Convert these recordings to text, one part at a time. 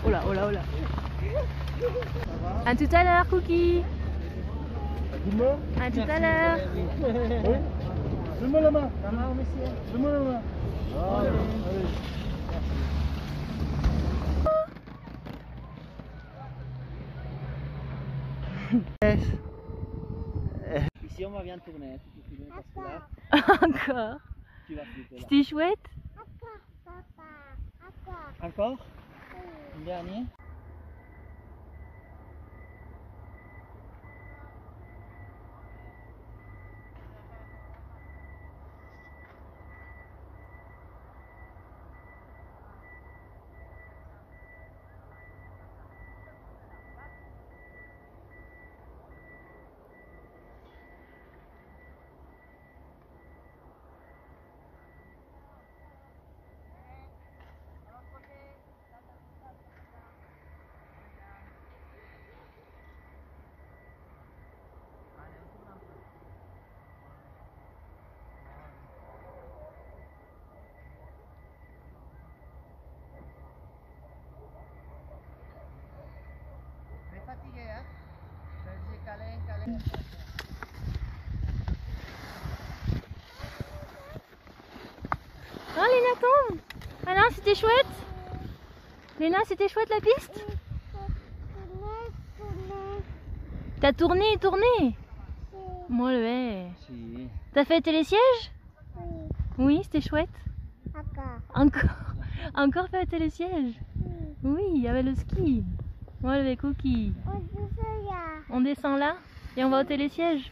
Oh là, oh là, oh là. À tout à l'heure, Cookie. À tout à l'heure. Oui. Donne-moi la main. La main au monsieur. Donne-moi la main. Allez. Ici on va bien tourner. Parce que là, Encore. tu vas flipper là. C'était chouette. Encore? Un dernier? Fatigué, hein? Je calé. Oh, Léna tombe. Ah non, c'était chouette. Léna, c'était chouette la piste. T'as tourné et tourné. Moi, ouais. Si. T'as fait télésiège? Oui, c'était chouette. Encore. Encore fait le télésiège? Oui, il y avait le ski. Moi, le Cookie. On descend là et on va au télésiège.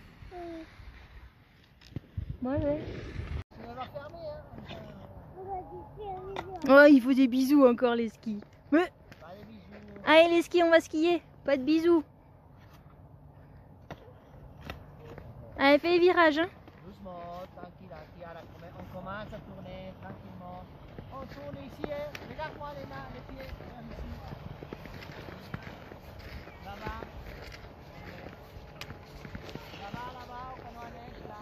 Moi, ouais. Oh, il faut des bisous encore les skis. Mais... Allez les skis, on va skier. Pas de bisous. Allez, fais les virages. Hein. Doucement, tranquille, on commence à tourner tranquillement. On tourne ici, hein. Regarde-moi les mains, les pieds, regarde ici. Là-bas. Là-bas, on commence là.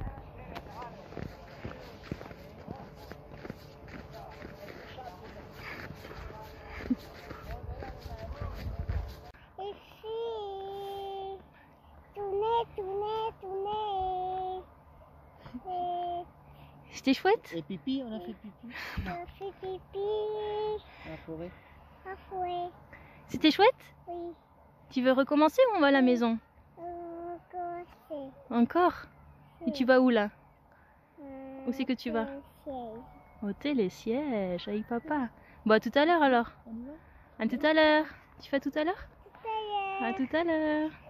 C'était chouette? Et pipi, on a fait pipi. On a fait pipi. La forêt. La forêt. C'était chouette? Oui. Tu veux recommencer ou on va à la maison? Encore? Et tu vas où là? Où c'est que tu vas? Au télésiège avec papa. Bon, à tout à l'heure alors. À tout à l'heure. Tu fais à tout à l'heure? À tout à l'heure.